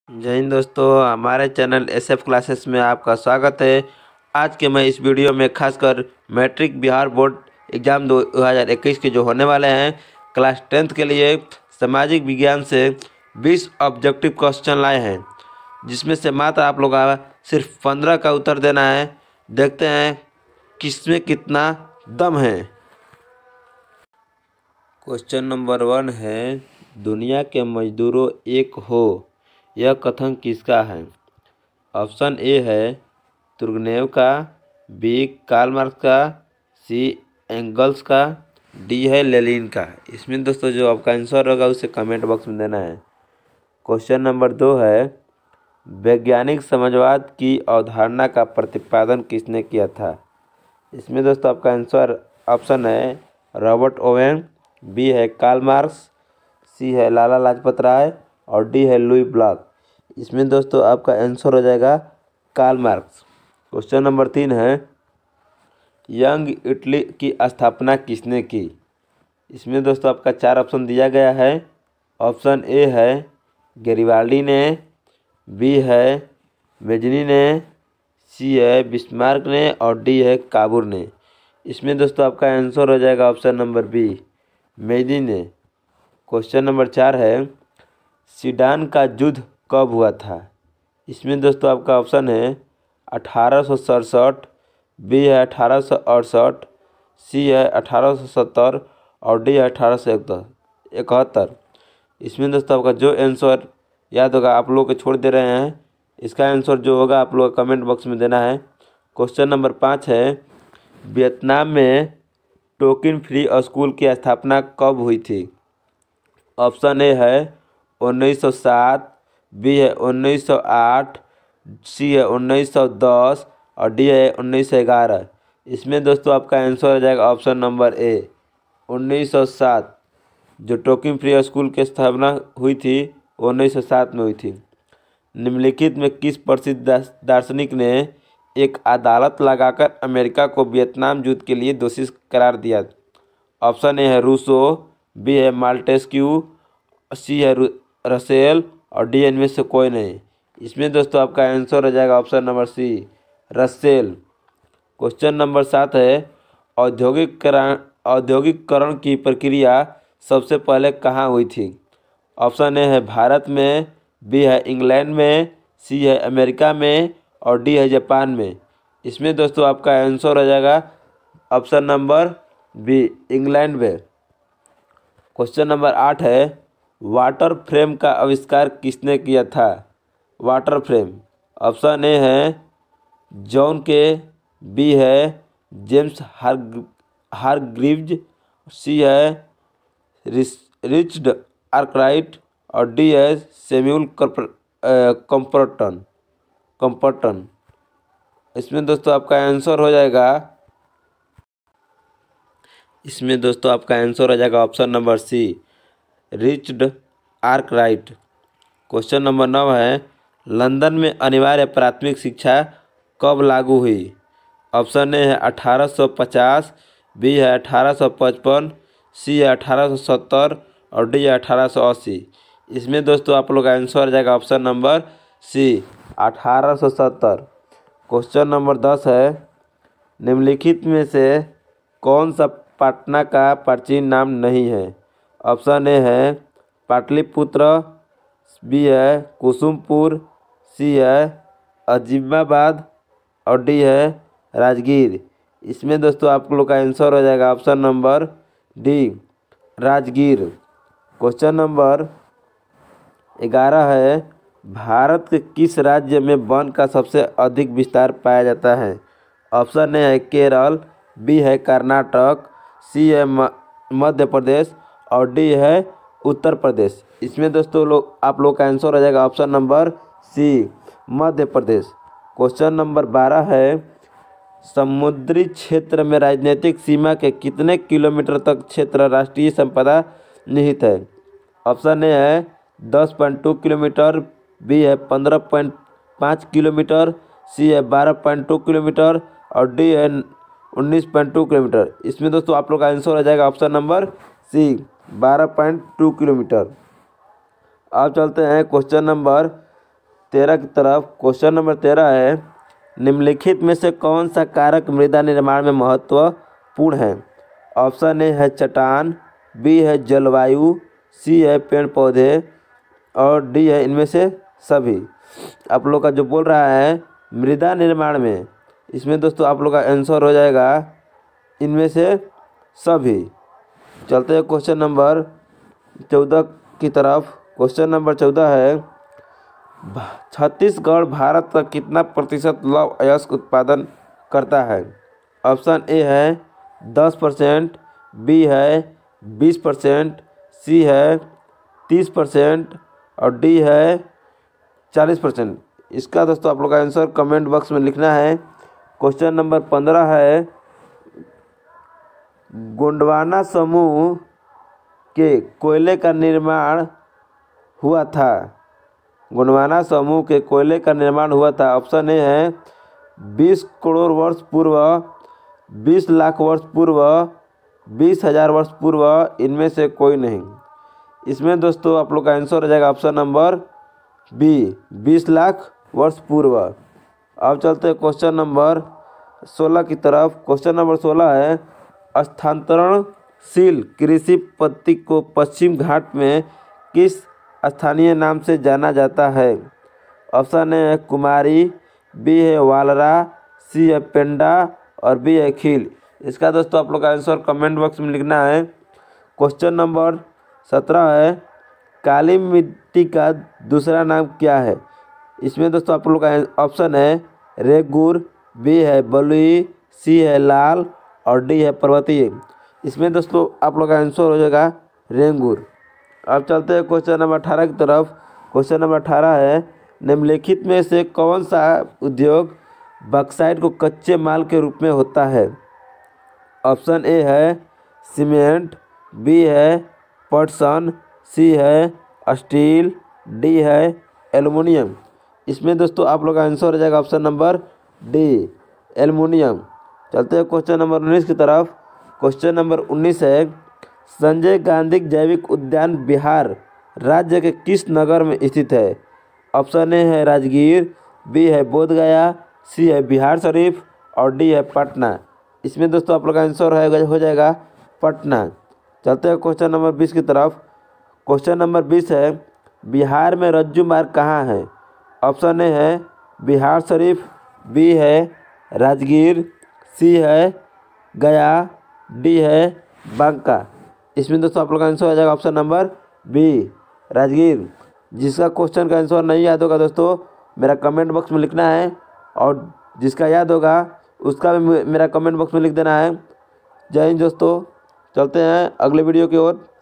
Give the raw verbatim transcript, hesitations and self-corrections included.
जय हिंद दोस्तों, हमारे चैनल एस एफ क्लासेस में आपका स्वागत है। आज के मैं इस वीडियो में खासकर मैट्रिक बिहार बोर्ड एग्ज़ाम दो हज़ार इक्कीस के जो होने वाले हैं क्लास टेंथ के लिए सामाजिक विज्ञान से बीस ऑब्जेक्टिव क्वेश्चन लाए हैं, जिसमें से मात्र आप लोग का सिर्फ पंद्रह का उत्तर देना है। देखते हैं किसमें कितना दम है। क्वेश्चन नंबर वन है, दुनिया के मजदूरों एक हो, यह कथन किसका है? ऑप्शन ए है तुर्गनेव का, बी कार्ल मार्क्स का, सी एंगल्स का, डी है लेनिन का। इसमें दोस्तों जो आपका आंसर होगा उसे कमेंट बॉक्स में देना है। क्वेश्चन नंबर दो है, वैज्ञानिक समाजवाद की अवधारणा का प्रतिपादन किसने किया था? इसमें दोस्तों आपका आंसर ऑप्शन है रॉबर्ट ओवेन, बी है कार्ल मार्क्स, सी है लाला लाजपत राय और डी है लुई ब्लॉक। इसमें दोस्तों आपका आंसर हो जाएगा कार्ल मार्क्स। क्वेश्चन नंबर तीन है, यंग इटली की स्थापना किसने की? इसमें दोस्तों आपका चार ऑप्शन दिया गया है। ऑप्शन ए है गैरिबाल्डी ने, बी है मेजनी ने, सी है बिस्मार्क ने और डी है काबूर ने। इसमें दोस्तों आपका आंसर हो जाएगा ऑप्शन नंबर बी मेजनी ने। क्वेश्चन नंबर चार है, सीडान का युद्ध कब हुआ था? इसमें दोस्तों आपका ऑप्शन है अठारह सौ सड़सठ, बी है अठारह सौ अड़सठ, सी है अठारह सौ सत्तर और डी है अठारह सौ इकहत्तर। इसमें दोस्तों आपका जो आंसर याद होगा आप लोग को छोड़ दे रहे हैं, इसका आंसर जो होगा आप लोग कमेंट बॉक्स में देना है। क्वेश्चन नंबर पाँच है, वियतनाम में टोकन फ्री स्कूल की स्थापना कब हुई थी? ऑप्शन ए है उन्नीस सौ सात, बी है उन्नीस सौ आठ, सी है उन्नीस सौ दस और डी है उन्नीस सौ ग्यारह। इसमें दोस्तों आपका आंसर हो जाएगा ऑप्शन नंबर ए उन्नीस सौ सात। जो टोकन फ्री स्कूल की स्थापना हुई थी उन्नीस सौ सात में हुई थी। निम्नलिखित में किस प्रसिद्ध दार्शनिक ने एक अदालत लगाकर अमेरिका को वियतनाम युद्ध के लिए दोषी करार दिया? ऑप्शन ए है रूसो, बी है माल्टेस्क्यू, सी है रसेल और डी इनमें से कोई नहीं। इसमें दोस्तों आपका आंसर हो जाएगा option number C Russell. Question number सात है, औद्योगिकरण औद्योगिकरण की प्रक्रिया सबसे पहले कहाँ हुई थी? ऑप्शन ए है भारत में, बी है इंग्लैंड में, सी है अमेरिका में और डी है जापान में। इसमें दोस्तों आपका आंसर हो जाएगा ऑप्शन नंबर बी इंग्लैंड में। क्वेश्चन नंबर आठ है, वाटर फ्रेम का आविष्कार किसने किया था? वाटर फ्रेम ऑप्शन ए है जॉन के, बी है जेम्स हार हारग्रीव्ज, सी है रिचर्ड आर्कराइट और डी है सैमुअल कम्परटन कम्परटन। इसमें दोस्तों आपका आंसर हो जाएगा इसमें दोस्तों आपका आंसर हो जाएगा option number C Richard Arkwright. Question number नौ है, लंदन में अनिवार्य प्राथमिक शिक्षा कब लागू हुई? ऑप्शन ए है अठारह सौ पचास, बी है अठारह सौ पचपन, सी है अठारह सौ सत्तर और डी है अठारह सौ अस्सी। इसमें दोस्तों आप लोग का आंसर हो जाएगा ऑप्शन नंबर सी अठारह सौ सत्तर। क्वेश्चन नंबर दस है, निम्नलिखित में से कौन सा पटना का प्राचीन नाम नहीं है? ऑप्शन ए है पाटलिपुत्र, बी है कुसुमपुर, सी है अजीमाबाद और डी है राजगीर। इसमें दोस्तों आप लोग का आंसर हो जाएगा option number D Rajgir. Question number ग्यारह है, भारत के किस राज्य में वन का सबसे अधिक विस्तार पाया जाता है? ऑप्शन ए है केरल, बी है कर्नाटक, सी है मध्य प्रदेश और डी है उत्तर प्रदेश। इसमें दोस्तों लोग आप लोग का आंसर हो जाएगा option number C Madhya Pradesh. Question number बारह है, समुद्री क्षेत्र में राजनीतिक सीमा के कितने किलोमीटर तक क्षेत्र राष्ट्रीय संपदा निहित है? ऑप्शन ए है दस पॉइंट दो किलोमीटर, बी है पंद्रह पॉइंट पाँच किलोमीटर, सी है बारह पॉइंट दो किलोमीटर और डी है उन्नीस पॉइंट दो किलोमीटर। इसमें दोस्तों आप लोग का आंसर हो जाएगा ऑप्शन नंबर सी बारह पॉइंट दो किलोमीटर। अब चलते हैं क्वेश्चन नंबर तेरह की तरफ। क्वेश्चन नंबर तेरह है, निम्नलिखित में से कौन सा कारक मृदा निर्माण में महत्वपूर्ण है? ऑप्शन ए है चट्टान, बी है जलवायु, सी है पेड़ पौधे और डी है इनमें से सभी। आप लोग का जो बोल रहा है मृदा निर्माण में, इसमें दोस्तों आप लोग का आंसर हो जाएगा इनमें से सभी। चलते हैं क्वेश्चन नंबर चौदह की तरफ। क्वेश्चन नंबर चौदह है, छत्तीसगढ़ भारत का कितना प्रतिशत लौह अयस्क उत्पादन करता है? ऑप्शन ए है दस परसेंट, बी है बीस परसेंट, सी है तीस परसेंट और डी है चालीस परसेंट। इसका दोस्तों आप लोग का आंसर कमेंट बॉक्स में लिखना है। क्वेश्चन नंबर पंद्रह है, गोंडवाना समूह के कोयले का निर्माण हुआ था। गोंडवाना समूह के कोयले का निर्माण हुआ था। ऑप्शन ए है बीस करोड़ वर्ष पूर्व, बीस लाख वर्ष पूर्व, बीस हजार वर्ष पूर्व, इनमें से कोई नहीं। इसमें दोस्तों आप लोग का आंसर हो जाएगा ऑप्शन नंबर बी, बीस लाख वर्ष पूर्व। अब चलते हैं क्वेश्चन नंबर सोलह की तरफ। क्वेश्चन नंबर सोलह है, स्थानांतरणशील कृषि पद्धति को पश्चिम घाट में किस स्थानीय नाम से जाना जाता है? ऑप्शन ए है कुमारी, बी है वालरा, सी है पेंडा और बी है खील। इसका दोस्तों आप लोग का आंसर कमेंट बॉक्स में लिखना है। क्वेश्चन नंबर सत्रह है, काली मिट्टी का दूसरा नाम क्या है? इसमें दोस्तों आप लोग का ऑप्शन है रेगुर, बी है बलुई, सी है लाल और डी है पर्वतीय। इसमें दोस्तों आप लोग का आंसर हो जाएगा रेंगुर। अब चलते हैं क्वेश्चन नंबर अठारह की तरफ। क्वेश्चन नंबर अठारह है, निम्नलिखित में से कौन सा उद्योग बॉक्साइट को कच्चे माल के रूप में होता है? ऑप्शन ए है सीमेंट, बी है पटसन, सी है स्टील, डी है एल्युमिनियम। इसमें दोस्तों आप लोग का आंसर हो जाएगा ऑप्शन नंबर डी, एल्युमिनियम। चलते हैं क्वेश्चन नंबर उन्नीस की तरफ। क्वेश्चन नंबर उन्नीस है, संजय गांधी जैविक उद्यान बिहार राज्य के किस नगर में स्थित है? ऑप्शन ए है राजगीर, बी है बोधगया, सी है बिहार शरीफ और डी है पटना। इसमें दोस्तों आप लोग का आंसर है हो जाएगा पटना। चलते हैं क्वेश्चन नंबर बीस की तरफ। क्वेश्चन नंबर बीस है, बिहार में रज्जू मार्ग कहाँ है? ऑप्शन ए है बिहार शरीफ, बी है राजगीर, सी है गया, डी है बांका। इसमें दोस्तों आप लोग का आंसर हो जाएगा ऑप्शन नंबर बी, राजगीर। जिसका क्वेश्चन का आंसर नहीं याद होगा दोस्तों मेरा कमेंट बॉक्स में लिखना है और जिसका याद होगा उसका भी मेरा कमेंट बॉक्स में लिख देना है। जय हिंद दोस्तों, चलते हैं अगले वीडियो की ओर।